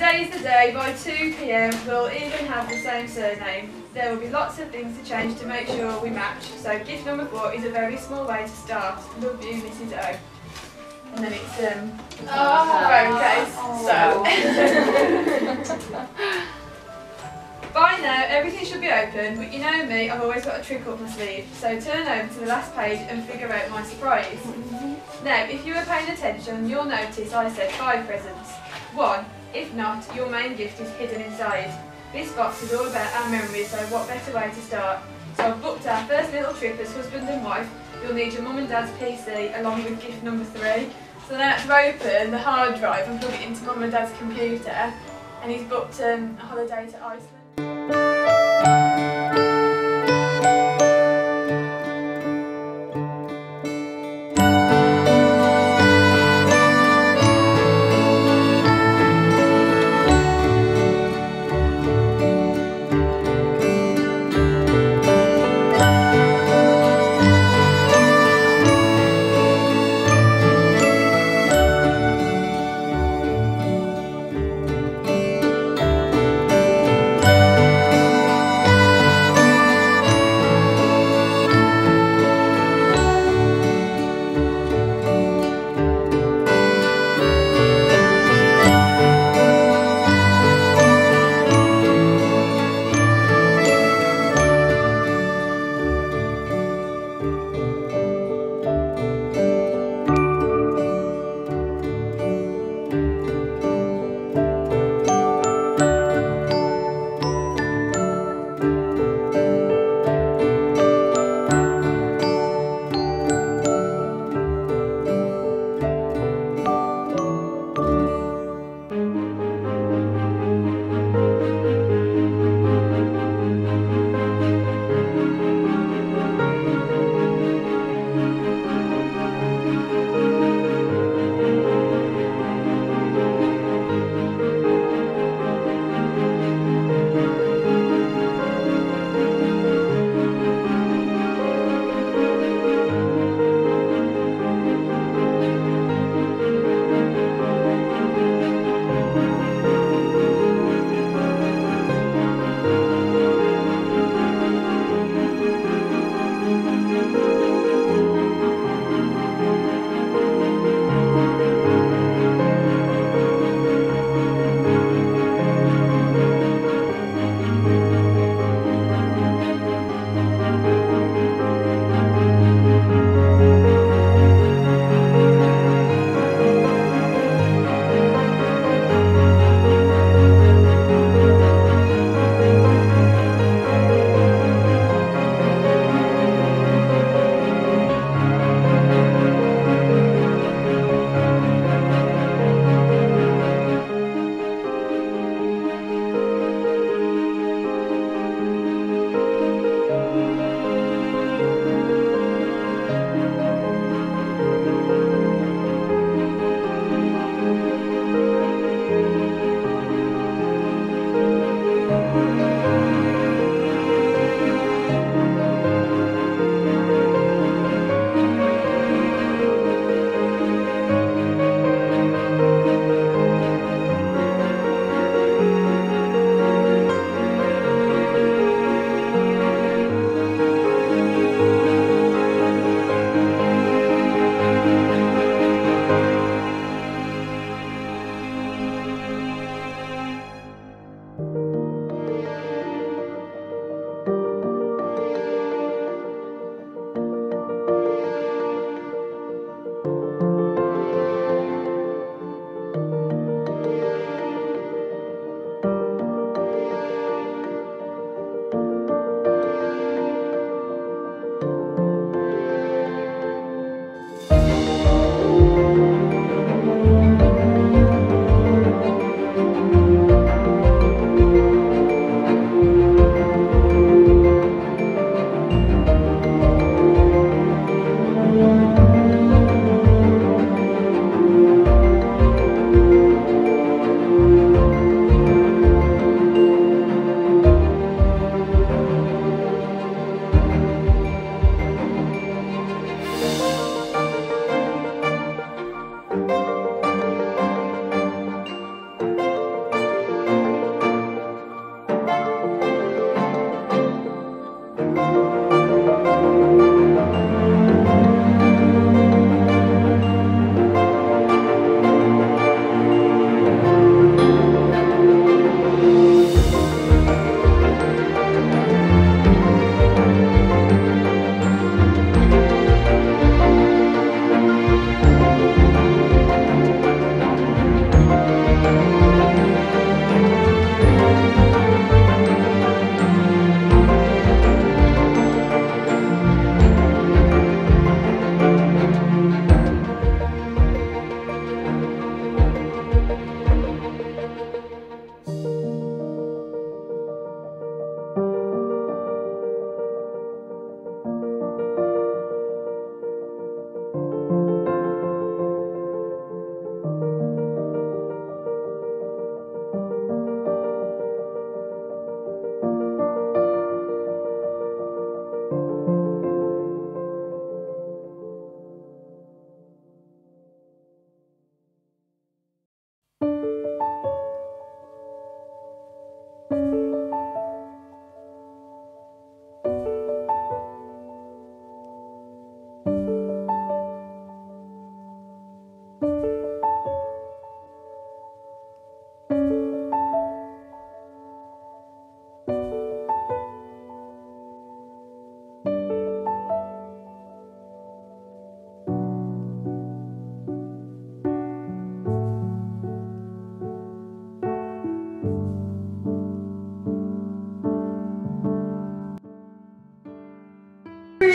Today is the day. By 2 PM we'll even have the same surname. There will be lots of things to change to make sure we match. So gift number 4 is a very small way to start. Love you, Mrs. O. And then it's phone case. So by now everything should be open, but you know me, I've always got a trick up my sleeve. So turn over to the last page and figure out my surprise. Now, if you were paying attention, you'll notice I said 5 presents. 1. If not, your main gift is hidden inside. This box is all about our memories, so what better way to start? So I've booked our first little trip as husband and wife. You'll need your mum and dad's PC along with gift number 3. So then I have to open the hard drive and plug it into mum and dad's computer. And he's booked a holiday to Iceland.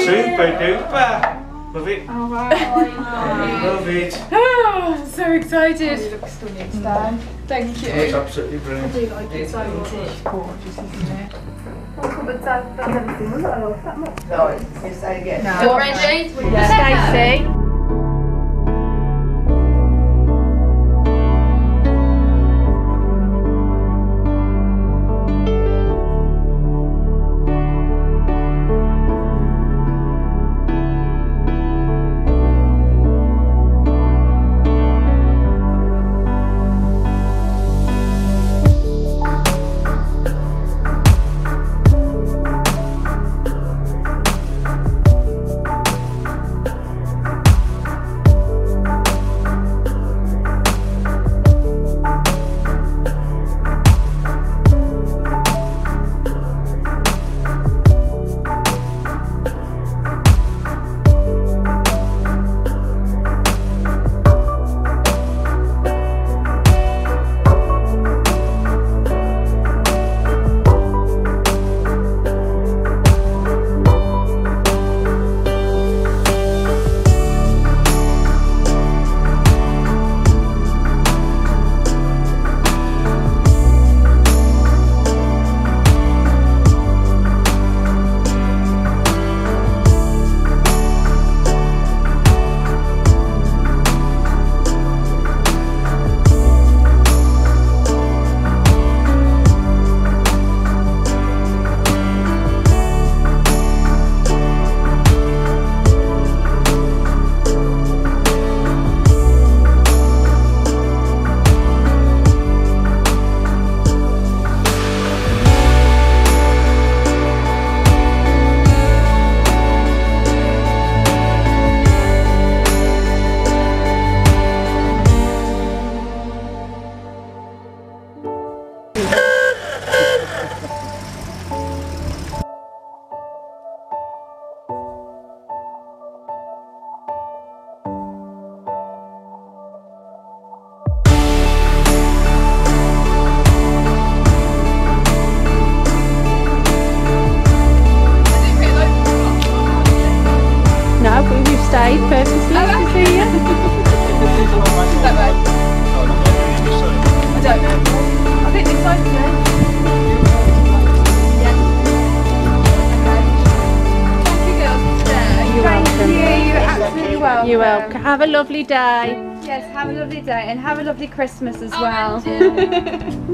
Super duper. Love it. Oh wow. Love it. Oh, so excited. You look stunning today. Thank you. It's absolutely brilliant. I do like it so much. It's gorgeous, isn't it? No, you say again. No. Ready? Stacey. Stayed purposely to see you. Is that right? I don't know. I think this side's there. Yeah. Okay. Thank you girls for today. You're welcome. You're absolutely welcome. You're welcome. Have a lovely day. Yes, have a lovely day and have a lovely Christmas as Oh, well. and you.